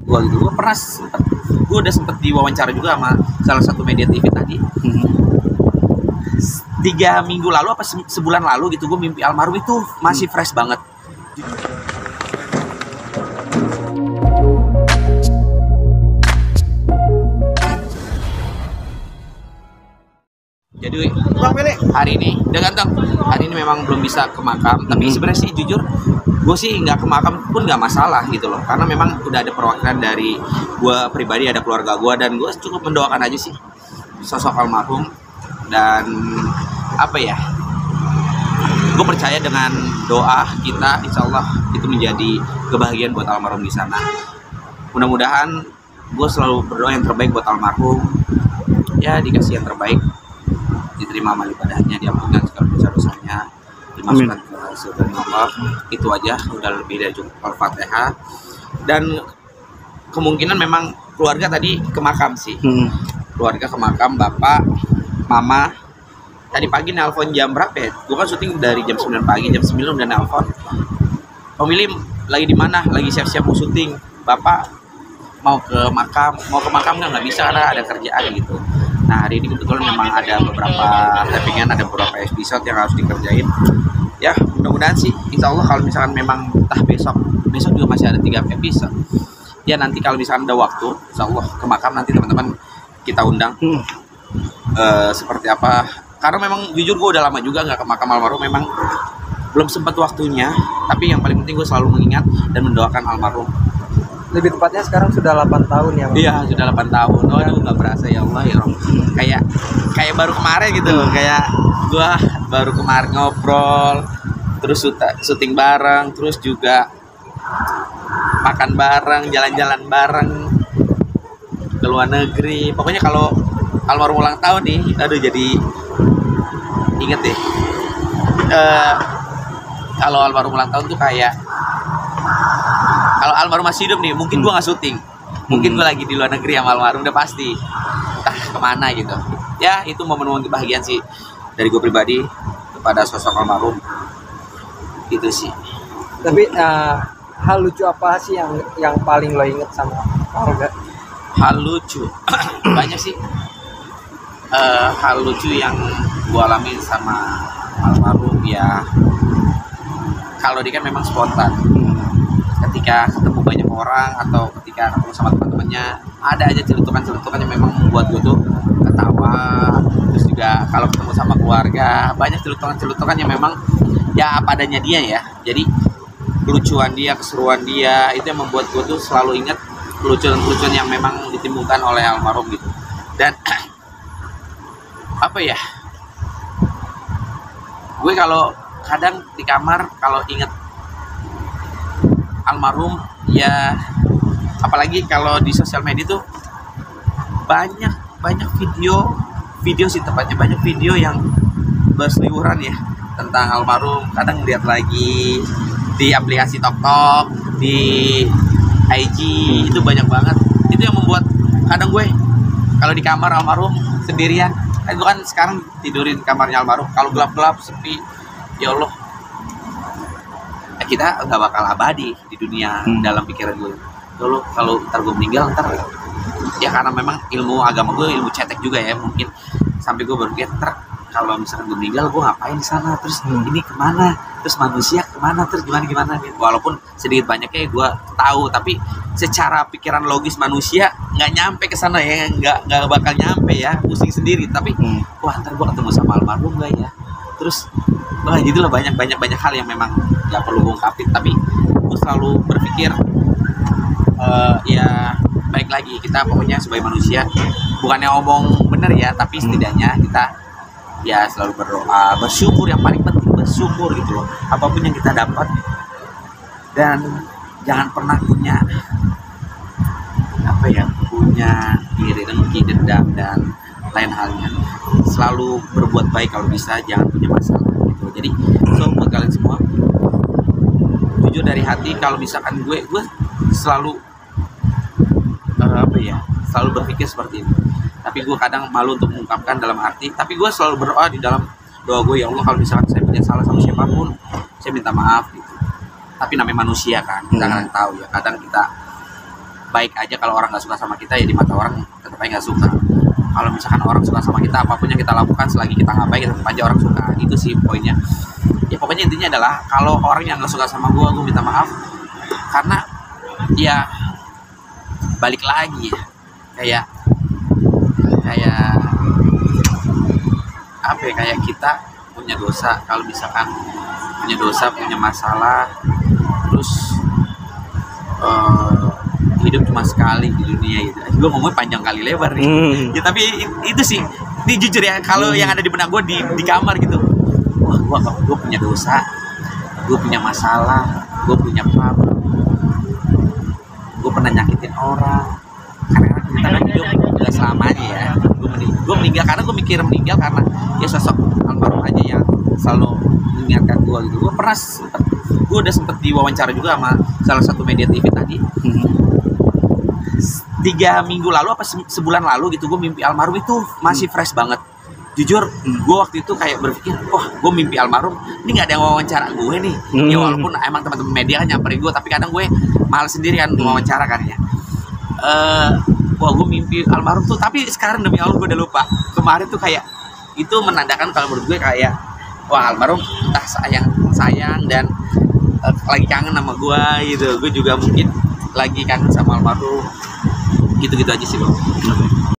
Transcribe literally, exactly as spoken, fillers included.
gue gitu. Gue pernah sempet, gue udah sempet diwawancara juga sama salah satu media T V tadi. Hmm. Tiga minggu lalu apa sebulan lalu gitu, gue mimpi almarhum itu masih fresh banget. Jadi hari ini, udah ganteng. Hari ini memang belum bisa ke makam, tapi sebenarnya sih jujur, gue sih nggak ke makam pun nggak masalah gitu loh, karena memang udah ada perwakilan dari gue pribadi, ada keluarga gue, dan gue cukup mendoakan aja sih sosok almarhum. Dan apa ya, gue percaya dengan doa kita, insya Allah itu menjadi kebahagiaan buat almarhum di sana. Mudah-mudahan gue selalu berdoa yang terbaik buat almarhum, ya dikasih yang terbaik, diterima amal ibadahnya, diampunkan segala dosa-dosanya, dimasukkan ke surga Allah. Itu aja udah lebih dari cukup. Al-Fatihah. Dan kemungkinan memang keluarga tadi ke makam sih, hmm. keluarga ke makam, bapak, mama. Tadi pagi nelpon jam berapa ya? Gue kan syuting dari jam sembilan pagi, jam sembilan udah nelpon. Pemilih lagi di mana? Lagi siap-siap mau syuting. Bapak mau ke makam, mau ke makam nggak? Nggak bisa karena ada kerjaan gitu. Nah hari ini kebetulan memang ada beberapa tappingan, ada beberapa episode yang harus dikerjain. Ya mudah-mudahan sih, insya Allah kalau misalkan memang entah besok, besok juga masih ada tiga episode. Ya nanti kalau misalkan ada waktu, insya Allah ke makam nanti teman-teman kita undang. Hmm. Uh, seperti apa? Karena memang jujur gue udah lama juga nggak ke makam almarhum, memang belum sempat waktunya. Tapi yang paling penting gue selalu mengingat dan mendoakan almarhum. Lebih tepatnya sekarang sudah delapan tahun ya, Bang? Iya, sudah delapan tahun. Oh, aduh nggak berasa ya Allah ya Allah. Kayak kayak baru kemarin gitu. Hmm. Kayak gue baru kemarin ngobrol, terus syuting bareng, terus juga makan bareng, jalan-jalan bareng ke luar negeri. Pokoknya kalau almarhum ulang tahun nih, aduh jadi inget deh. Uh, kalau almarhum ulang tahun tuh kayak, kalau almarhum masih hidup nih, mungkin gue nggak syuting, mungkin gue lagi di luar negeri sama almarhum udah pasti, entah kemana gitu. Ya itu momen-momen kebahagiaan sih dari gue pribadi kepada sosok almarhum, gitu sih. Tapi uh, hal lucu apa sih yang yang paling lo inget sama keluarga? Hal lucu banyak sih. Uh, hal lucu yang gue alami sama almarhum ya, kalau dia kan memang spontan. Ketika ketemu banyak orang atau ketika ketemu sama teman-temannya, ada aja celutukan-celutukan yang memang membuat gue tuh ketawa. Terus juga kalau ketemu sama keluarga, banyak celutukan-celutukan yang memang ya apa adanya dia ya. Jadi kelucuan dia, keseruan dia, itu yang membuat gue tuh selalu ingat kelucuan-kelucuan yang memang ditimbulkan oleh almarhum gitu. Dan apa ya, gue kalau kadang di kamar kalau inget almarhum ya, apalagi kalau di sosial media tuh banyak banyak video video sih tepatnya banyak video yang berseliweran ya tentang almarhum. Kadang lihat lagi di aplikasi TokTok, di I G, itu banyak banget. Itu yang membuat kadang gue kalau di kamar almarhum sendirian, kan gue kan sekarang tidurin kamarnya almarhum, kalau gelap-gelap sepi, ya Allah, kita nggak bakal abadi di dunia. Hmm. Dalam pikiran gue dulu, kalau ntar gue meninggal, ntar ya karena memang ilmu agama gue ilmu cetek juga ya, mungkin sampai gue berpikir ntar kalau misalkan gue meninggal gue ngapain di sana, terus hmm. ini kemana, terus manusia kemana, terus gimana gimana gitu. Walaupun sedikit banyaknya gue tahu, tapi secara pikiran logis manusia nggak nyampe ke sana ya, nggak nggak bakal nyampe ya, pusing sendiri. Tapi hmm. wah ntar gue ketemu sama almarhum nggak ya, terus wah gitulah, banyak banyak banyak hal yang memang nggak perlu gue ungkapin. Tapi gue selalu berpikir uh, ya baik lagi, kita pokoknya sebagai manusia bukannya omong bener ya, tapi setidaknya kita ya selalu berdoa, bersyukur, yang paling penting bersyukur gitu loh, apapun yang kita dapat. Dan jangan pernah punya apa ya, punya iri, dengki, dendam dan lain halnya. Selalu berbuat baik kalau bisa, jangan punya masalah gitu. Jadi so buat kalian semua, jujur dari hati, kalau misalkan gue gue selalu uh, apa ya selalu berpikir seperti ini. Tapi gue kadang malu untuk mengungkapkan dalam arti, tapi gue selalu berdoa di dalam doa gue, ya Allah kalau misalkan saya punya salah sama siapapun, saya minta maaf gitu. Tapi namanya manusia kan, kita hmm. kadang tahu ya, kadang kita baik aja. Kalau orang nggak suka sama kita ya di mata orang tetap aja nggak suka. Kalau misalkan orang suka sama kita, apapun yang kita lakukan selagi kita nggak baik tetap aja orang suka. Itu sih poinnya. Ya pokoknya intinya adalah kalau orang yang nggak suka sama gue, gue minta maaf. Karena ya balik lagi ya, kayak kayak apa ya, kayak kita punya dosa. Kalau misalkan punya dosa, punya masalah, terus uh, hidup cuma sekali di dunia gitu. Gue ngomongnya panjang kali lebar nih. Hmm. Ya tapi itu sih, ini jujur ya, kalau hmm. yang ada di benak gue di di kamar gitu. Wah, gue gue punya dosa, gue punya masalah, gue punya problem, gue pernah nyakitin orang. Karena kita kan hidup gak selamanya ya. Gue meninggal, gue meninggal karena gue mikir meninggal karena ya sosok almarhum aja yang selalu mengingatkan gue gitu. Gue pernah sempet, gue udah sempet diwawancara juga sama salah satu media T V tadi. Tiga minggu lalu apa sebulan lalu gitu, gue mimpi almarhum itu masih fresh banget. Jujur, gue waktu itu kayak berpikir, wah gue mimpi almarhum, ini nggak ada yang wawancara gue nih. Ya walaupun emang teman-teman media kan nyamperin gue, tapi kadang gue malas sendiri kan wawancara kan ya. Uh, wah gue mimpi almarhum tuh, tapi sekarang demi Allah gue udah lupa. Kemarin tuh kayak itu menandakan kalau menurut gue kayak, wah almarhum entah sayang sayang dan uh, lagi kangen sama gue gitu. Gue juga mungkin lagi kangen sama almarhum. Gitu-gitu aja sih bang.